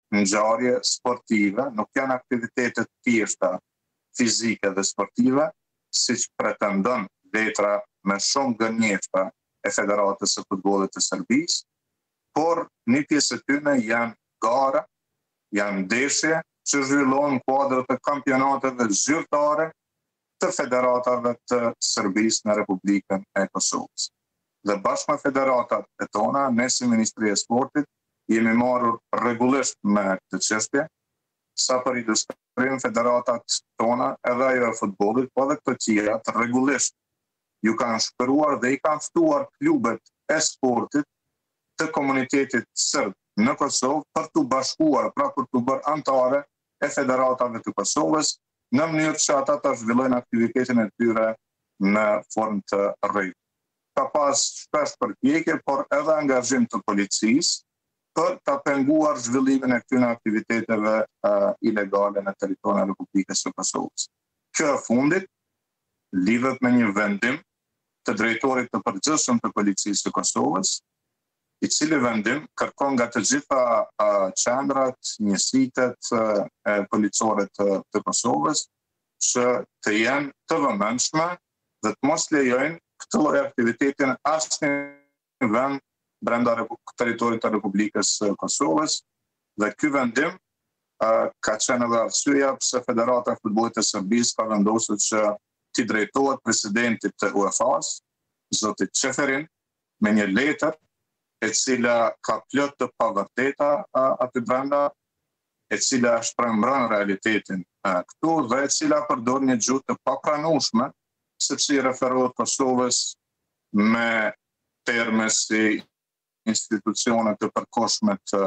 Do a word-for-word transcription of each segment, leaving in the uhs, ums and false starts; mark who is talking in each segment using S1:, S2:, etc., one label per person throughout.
S1: ngjarje sportive, nuk janë aktivitete të thjeshta fizike dhe sportive, siç pretendon letra me shumë gënjeshtra e Federatës së Futbollit të Serbisë, por një pjesë e tyre janë gara, janë ndeshje që zhvillohen në kuadër të kampionateve zyrtare të federatave të Serbisë në Republikën e Kosovës. Dhe bashkë me federatat e tona, ne si Ministri e Sportit jemi marrur rregullisht me këtë çështje, sa për ilustrim federatat tona edhe ajo e futbollit, po edhe këto tjera të rregullisht ju kanë shkruar dhe i kanë ftuar klubet e sportit të komunitetit serb në Kosovë për të bashkuar, pra për të bërë antare e federatave të Kosovës, në mënyrë që ata të zhvillojnë aktivitetin e tyre në formë të rregullt. Ka pas shpesh përpjekje, por edhe angazhim të policisë për të penguar zhvillimin e këtyre aktiviteteve uh, ilegale në territorin e Republikës së Kosovës. Kjo e fundit lidhet me një vendim të drejtorit të përgjithshëm të policisë së Kosovës, i cili vendim kërkon nga të gjitha uh, qendrat, njësitet uh, e policore të, të Kosovës që të jenë të vëmendshme dhe të mos lejojnë këtë lloj aktivitetin asnjë vend brenda territorit të Republikës së Kosovës, dhe ky vendim uh, ka qenë edhe arsyeja pse Federata e Futbollit të Serbisë ka vendosur që t'i drejtohet presidentit të U E F A-s, zotit Çeferin, me një letër e cila ka plot të pavërteta uh, aty brenda, e cila shprehën realitetin uh, këtu dhe e cila përdor një gjuhë të papranueshme, sepse i referohet Kosovës me terme si institucione të përkohshme të,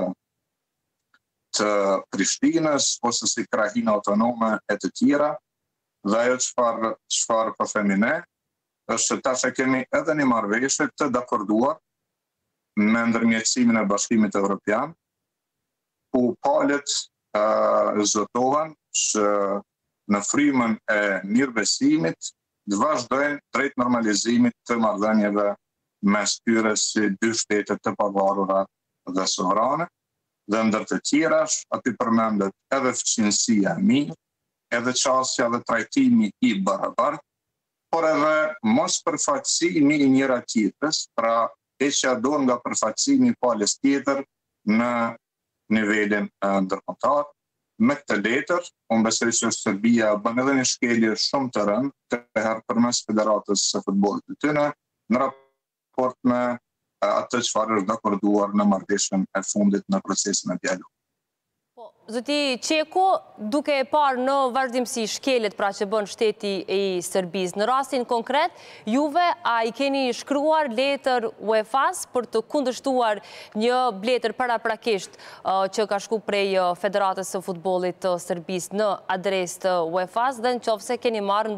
S1: të Prishtinës, ose si krahina autonome e të tjera, dhe ajo çfarë çfarë po themi ne, është që tash e kemi edhe një marrëveshje të dakorduar me ndërmjetësimin e Bashkimit Evropian, ku palët uh, zotohen që në frymën e mirëbesimit të vazhdojnë drejt normalizimit të marrëdhënieve mes tyre si dy shtete të pavarura dhe sovrane, dhe ndër të tjerash, aty përmendet edhe fqinësia e mirë, edhe qasja dhe trajtimi i barabartë, por edhe mos përfaqësimi i njëra tjetrës, pra heqja dorë nga përfaqësimi i palës tjetër në nivelin ndërkombëtar. Me këtë letër, unë besoj që Serbia bën edhe një shkelje shumë të rëndë, të herë përmes Federatës së Futbollit të tyre, në raport me atë çfarë është dakorduar në marrëveshjen e fundit në procesin e dialogit.
S2: Po, zoti Qeko, duke e parë në vazhdimsi shkelet pra që bën shteti i Serbisë, në rastin konkret, juve a i keni shkruar letër U E F A-s për të kundërshtuar një letër paraprakisht uh, që ka shku prej uh, Federatës së Futbollit të Serbisë në adresë të U E F A-s, dhe në qoftë se keni marrë